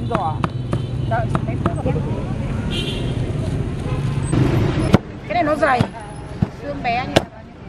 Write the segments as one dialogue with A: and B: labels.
A: chân giò. Đợi mấy phút là cái này nó dày, xương bé như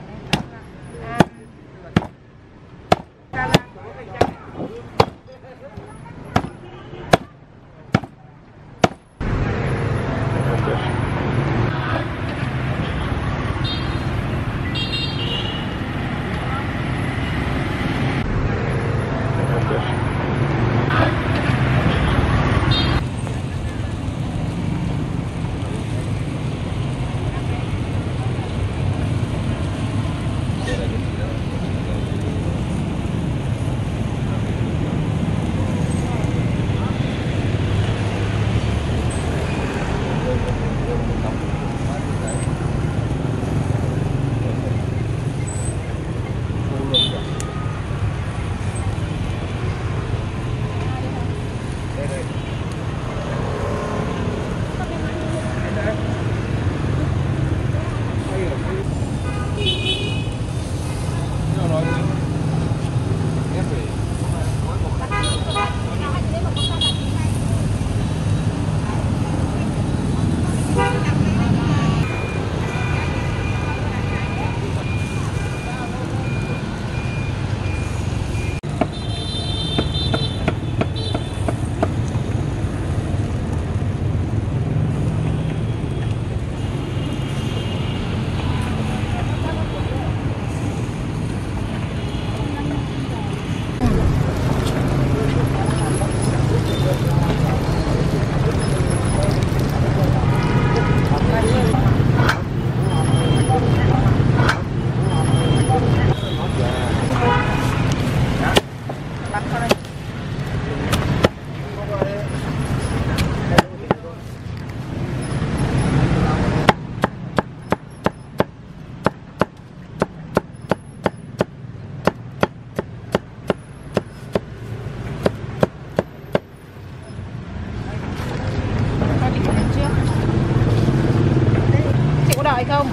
A: đợi không?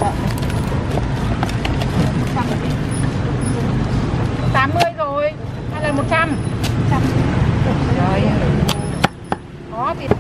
A: 80 rồi hay là 100? 100. Rồi. Có thì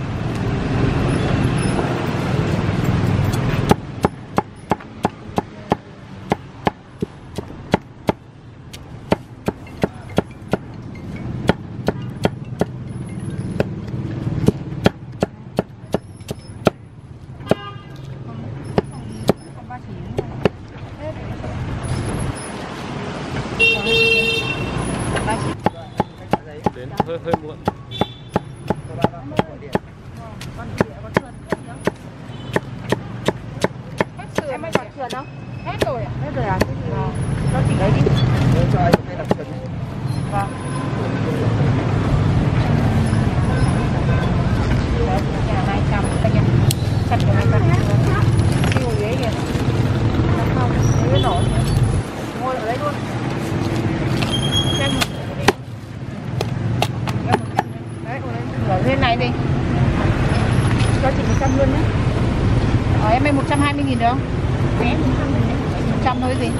B: đến hơi muộn.
A: Em mới còn trượt không? Hết rồi à? Hết rồi à? Nó chỉ lấy đi.
C: Cho anh một cái đặc trần.
A: Vâng. Đấy, nhà 200 các em. Chặt cho 200. Cái ngồi ghế kìa. Không, ghế nổi. Ngồi ở đây luôn. Em đấy, ở bên này đi. Cho chị 100 luôn nhé. Em ơi 120.000 được không? Vé 100 thôi gì?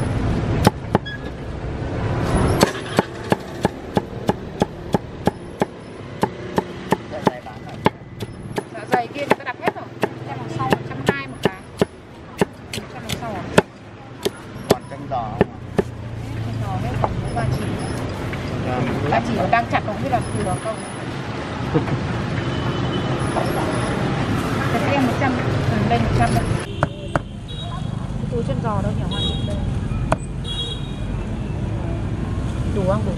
A: Dạ dày kia người ta đặt hết rồi. Em đằng sau 120 một cái. 100 đằng sau à?
C: Còn chân giò không?
A: Chân giò hết còn 3 chỉ. 3 chỉ đang chặt không biết là từ đó không? Em 100, lên 100 đấy. Túi chân giò đâu nhỏ hoa đây. Đủ không? Đủ.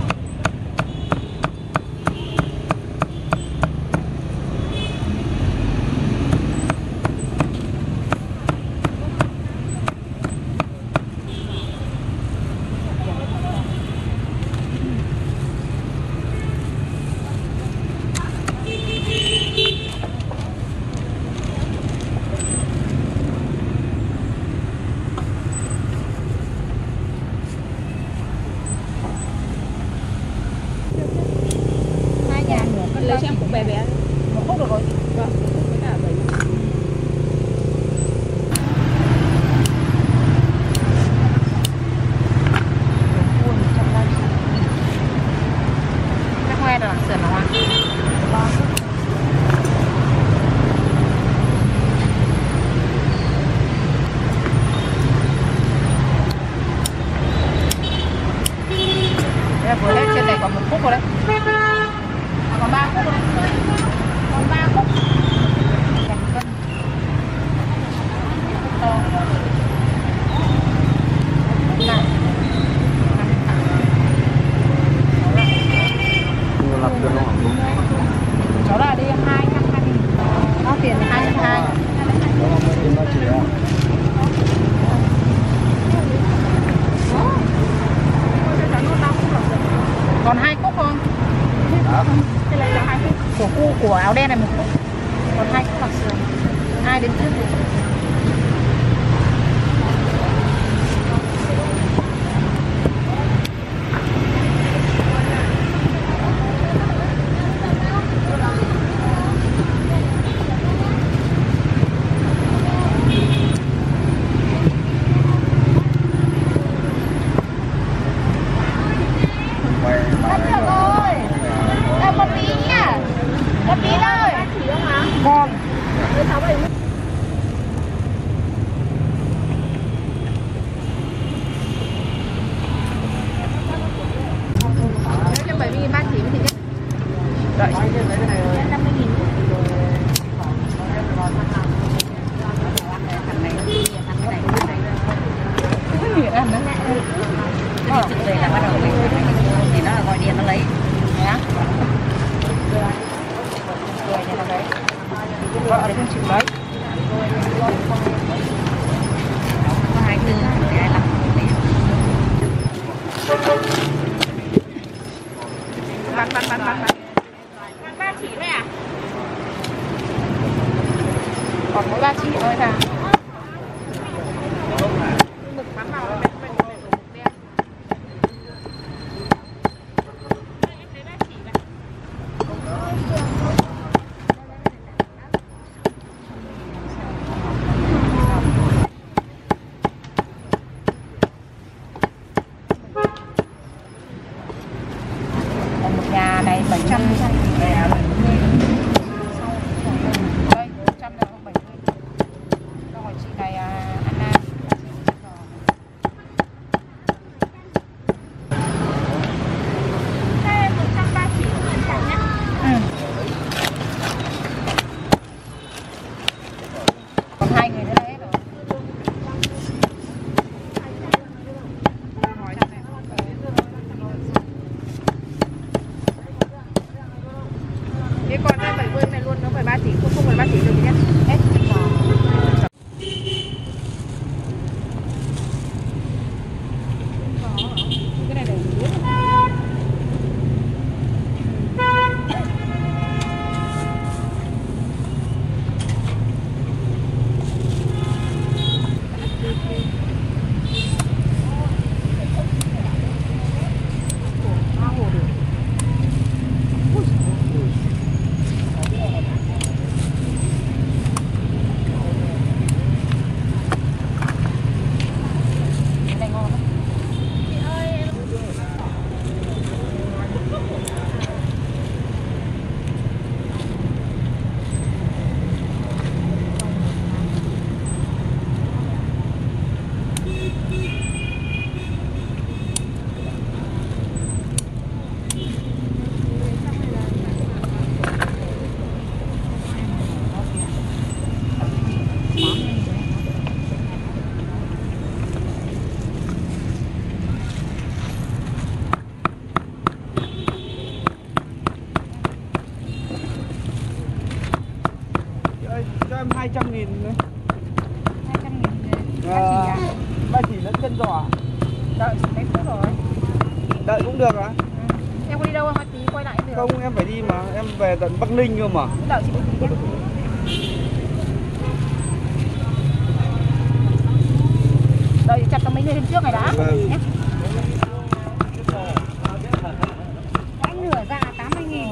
D: Lấy cho em cũng bé bé.
A: Một khúc được rồi.
D: Vâng, với cả 7.
A: Cái hoe là sườn hả? còn 1 khúc rồi đấy. Còn 3 khúc rồi đấy. Còn 3 khúc. Cành cân. To. Này. Cháu là đi 220.000. Bao tiền 220. Còn 2 khúc không? Cái này là 2 khúc. Của cu của áo đen này 1 khúc. Còn 2 khúc bạc sườn. Ai đến trước thì vợ đấy không chịu đấy. Bắn 3 chỉ thôi à? Còn mỗi 3 chỉ thôi à? Mực bắn vào là bên mực đen. Em thấy 3 chỉ này. Còn một nhà này 700 đây 100 là 70. Rồi chị này Anna. Đây 130 nhá. Còn 2 người nữa là hết rồi. Cái con 70 này luôn nó phải 3 chỉ, không phải 3 chỉ được nhé. Hết. Cái này để biết.
C: Cho em 200.000 nữa.
A: 200.000
C: ba chỉ lẫn chân giò.
A: Đợi chị mấy phút rồi.
C: Đợi cũng được hả?
A: Em có đi đâu không? Tí quay lại được.
C: Không, em phải đi mà, em về tận Bắc Ninh cơ mà.
A: Đợi chị một tí nhé. Đợi chặt cho mấy người lên trước này đã. Nhé. Anh nửa dạ 80.000.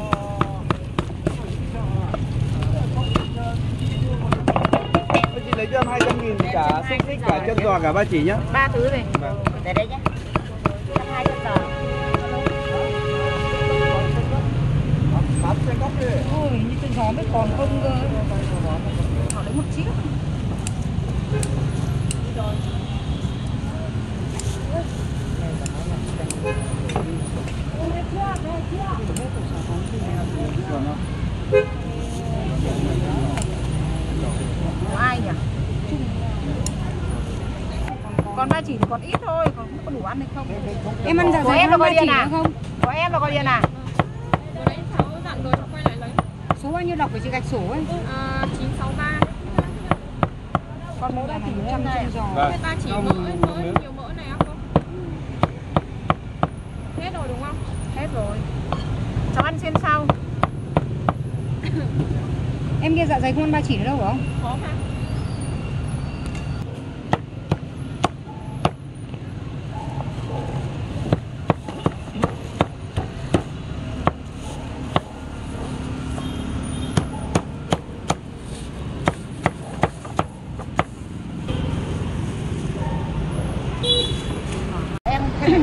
C: Chị lấy cho em 200.000 cả xích xích cả chân giò cả ba chỉ nhá.
A: 3 thứ này.
C: Vâng.
A: Để đây nhé. 120 chân giò. Ôi, như chân giò biết còn không cơ. Họ lấy 1 chiếc. Ôi, Của ai nhỉ? Còn ba chỉ thì còn ít thôi, còn không có đủ ăn hay không?
D: Em ăn dạ
A: Của
D: dày
A: em là
D: hơn ba
A: gọi điện
D: chỉ
A: à?
D: nữa không?
A: Của em là gọi điện à?
E: Vừa nãy cháu dặn rồi, cháu quay lại lấy.
D: Số bao nhiêu đọc của chị gạch sổ ấy?
E: 963.
A: Con mỗi ba chỉ
D: trăm
A: này.
D: giò.
C: Vâng.
E: Ba chỉ mỡ, nhiều mỡ này không cô? Hết rồi đúng không?
A: Hết rồi. Cháu ăn xiên sau.
D: Em kia dạ dày không ăn ba chỉ nữa đâu phải không?
E: Có mà.
A: Em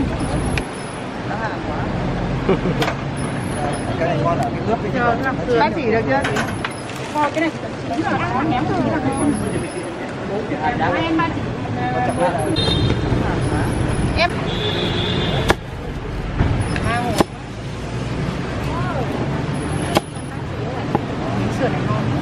C: Cái này ngon ở cái nước đi.
A: ba chỉ được chưa? Coi cái này chín rồi, nó ném thôi. Hai em ba chỉ. Em miếng sườn này ngon.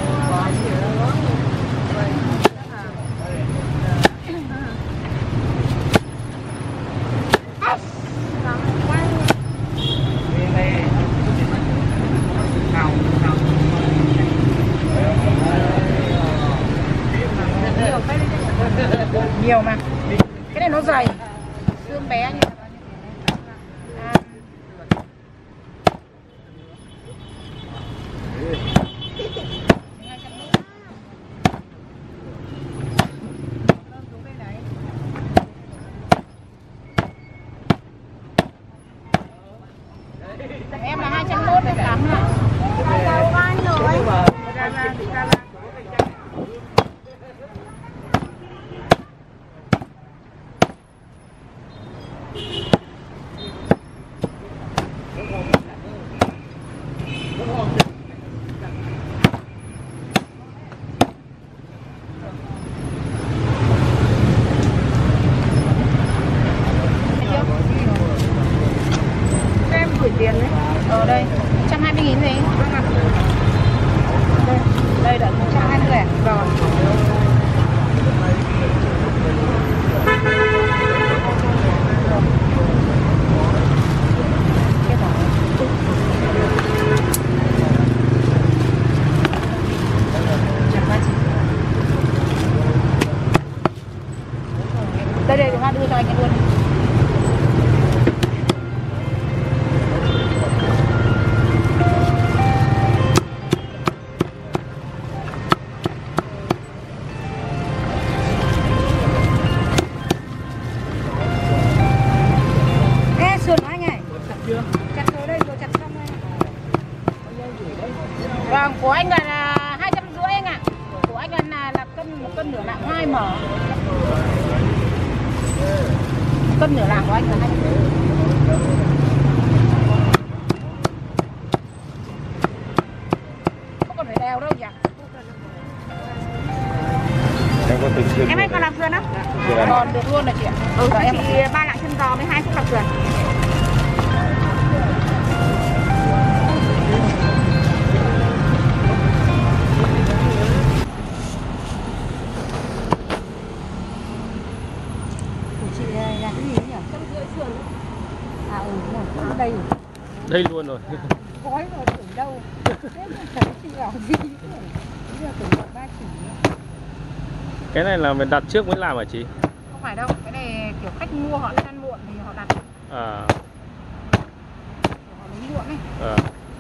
A: Nhiều mà. Cái này nó dày. Xương bé như à. Em là 201 đến 8 ạ. Đâu ăn rồi. Em gửi tiền đấy. Ở đây 120.000 gì? Đây là 120 à? Rồi. Đây Hoa đưa cho anh luôn.
D: Ê sườn của anh này. Chặt rồi đây, vừa chặt xong đây.
A: Vâng, của anh là 250 anh ạ. Của anh là cân 1 cân nửa lạng 2 mở. Cân nửa lạng của anh là 250. Không cần phải đèo đâu nhỉ?
B: Em có từng xuyên
D: Em ơi còn làm sườn á?
A: Còn được luôn là chị ạ.
D: Em thì 3 lạng chân giò với 2 khúc làm sườn. Của chị là cái gì nhỉ?
E: 150 sườn.
D: À đúng rồi, đây rồi.
B: đây luôn rồi.
D: Gói rồi tưởng đâu. Thế mà thấy chị bảo gì? Bây giờ tưởng gọi ba chỉ.
B: Cái này là mình đặt trước mới làm hả chị?
A: Không phải đâu, cái này kiểu khách mua họ lên ăn muộn thì họ đặt.
B: À.
A: Họ lấy muộn ấy.
B: À.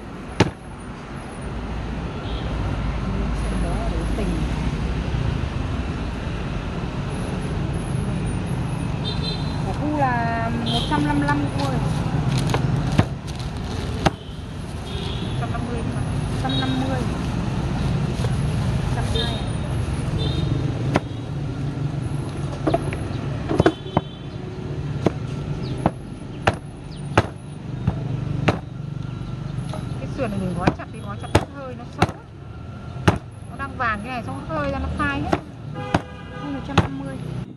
A: Tình.
D: Của khu là 155 thôi.
A: 150 mà.
D: 150. 120.
A: Cái sườn này mình gói chặt thì gói chặt hết hơi nó xấu. Nó đang vàng cái này xong nó hơi ra nó phai hết.
D: 150.